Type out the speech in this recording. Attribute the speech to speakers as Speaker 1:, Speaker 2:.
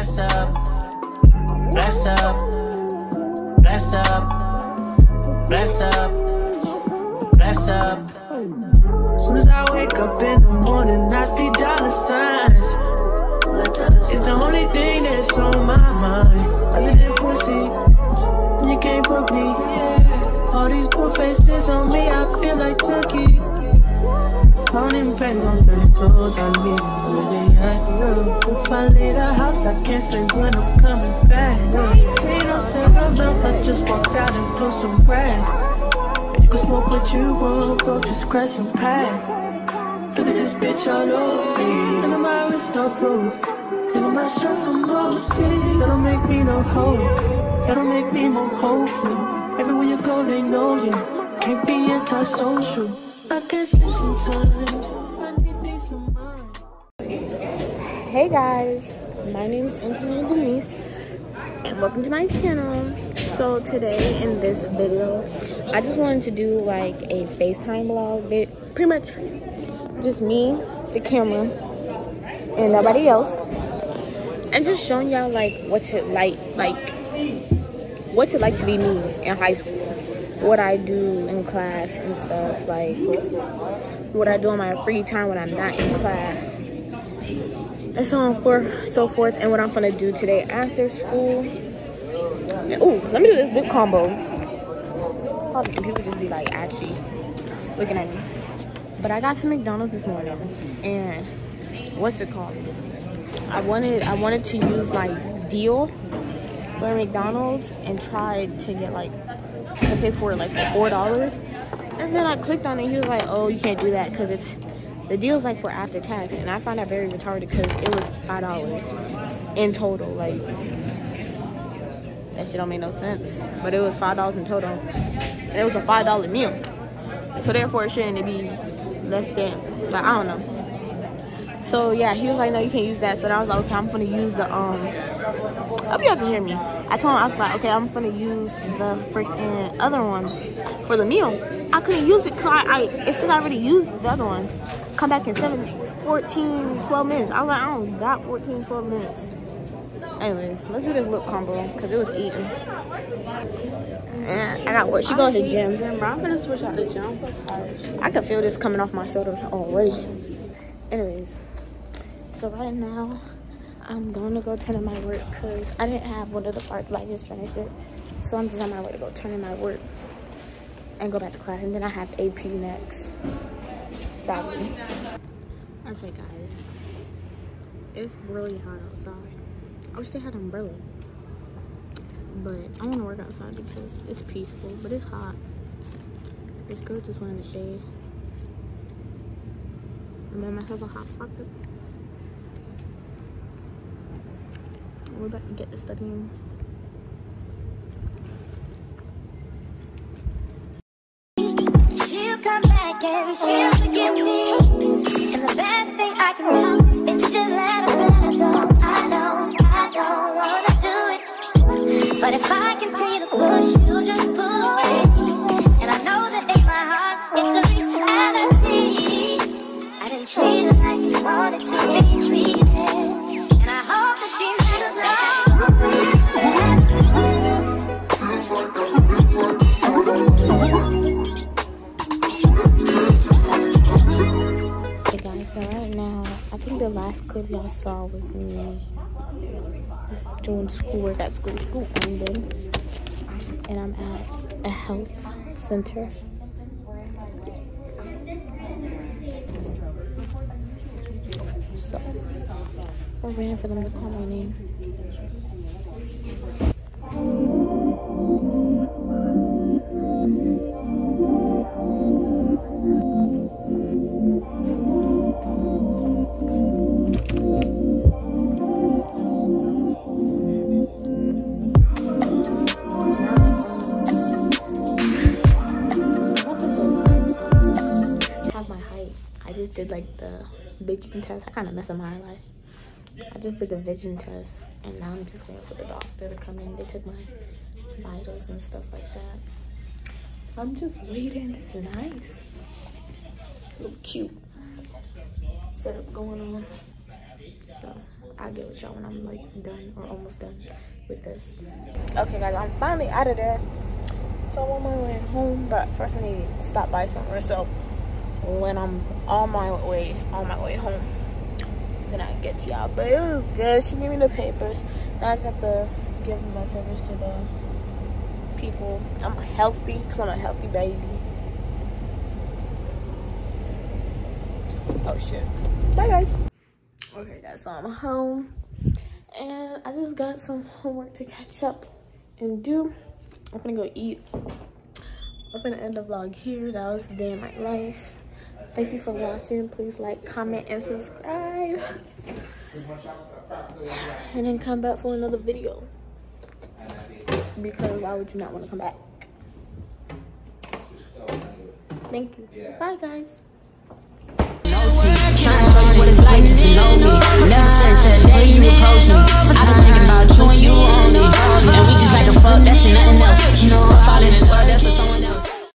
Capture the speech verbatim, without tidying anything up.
Speaker 1: Bless up, bless up, bless up, bless up, bless up. Soon as I wake up in the morning, I see dollar signs. It's the only thing that's on my mind. Other than pussy, you can't put me. All these poor faces on me, I feel like Turkey. I don't even pay no dirty clothes on me. Where they at? If I leave the house, I can't say when I'm coming back. Ain't no sentiments, I just walk out and blow some grass. You can smoke what you want, bro, just crash some pack. Look at this bitch all over me. Look at my wrist all froze. Look at my shirt from overseas. That don't make me no hoe. That don't make me more hopeful. Everywhere you go, they know you. Can't be antisocial. I can't sleep sometimes. I need me some mind.
Speaker 2: Hey guys, my name is Anthony Denise, and welcome to my channel. So today in this video, I just wanted to do like a FaceTime vlog, bit pretty much just me, the camera, and nobody else, and just showing y'all like what's it like, like what's it like to be me in high school, what I do in class and stuff, like what I do on my free time when I'm not in class, and so on forth, so forth, and what I'm gonna do today after school. And, ooh, let me do this lip combo. Hold on, people just be like actually looking at me. But I got some McDonald's this morning, and what's it called? I wanted I wanted to use my deal for McDonald's and tried to get like to pay for it like for four dollars, and then I clicked on it. He was like, "Oh, you can't do that because it's the deal's like for after tax," and I found that very retarded because it was five dollars in total. Like that shit don't make no sense, but it was five dollars in total, and it was a five dollar meal, so therefore it shouldn't be less than, like, I don't know. So yeah, he was like, "No, you can't use that." So then I was like, "Okay, I'm gonna use the um." I hope y'all can hear me. I told him, I was like, "Okay, I'm gonna use the freaking other one for the meal." I couldn't use it because I, I it said I already used the other one. Come back in seven, fourteen, twelve minutes. I was like, I don't got fourteen, twelve minutes. Anyways, let's do this lip combo because it was eating. And I got what? She going to the gym.
Speaker 3: Gym, bro. I'm gonna switch out the gym. I'm so tired.
Speaker 2: I can feel this coming off my shoulder already. Anyways, so right now I'm going to go turn in my work because I didn't have one of the parts, but I just finished it. So I'm just on my way to go turn in my work and go back to class, and then I have A P next. Sadly. Okay, guys, it's really hot outside. I wish they had an umbrella, but I want to work outside because it's peaceful, but it's hot. This girl just went in the shade. And then I have a hot pocket. We're about to get to studying.
Speaker 4: She'll come back and she'll forgive me. And the best thing I can do is to just let her, let her go. I don't, I don't wanna do it. But if I continue to push, she'll just pull away. And I know that in my heart, it's a reality. I didn't treat her like she wanted to be treated. And I hope that she knows that.
Speaker 2: Hey guys, so right now, I think the last clip y'all saw was me doing schoolwork at school. School ended, and I'm at a health center. So, we're waiting for them to call my name. Did like the vision test. I kind of messed up my eyelash. I just did the vision test, and now I'm just waiting for the doctor to come in. They took my vitals and stuff like that. I'm just waiting. It's nice. A little cute setup going on. So I'll get with y'all when I'm like done or almost done with this. Okay guys, I'm finally out of there. So I'm on my way home, but first I need to stop by somewhere. So when I'm on my way, on my way home, then I get to y'all. But it was good. She gave me the papers. Now I just have to give my papers to the people. I'm healthy because I'm a healthy baby. Oh shit. Bye guys. Okay guys, so I'm home and I just got some homework to catch up and do. I'm gonna go eat. I'm gonna end the vlog here. That was the day in my life. Thank you for watching. Please like, comment, and subscribe. And then come back for another video. Because why would you not want to come back? Thank you. Bye guys.
Speaker 1: Trying to show you what it's like to know me. Never since that day you approached me, I've been thinking about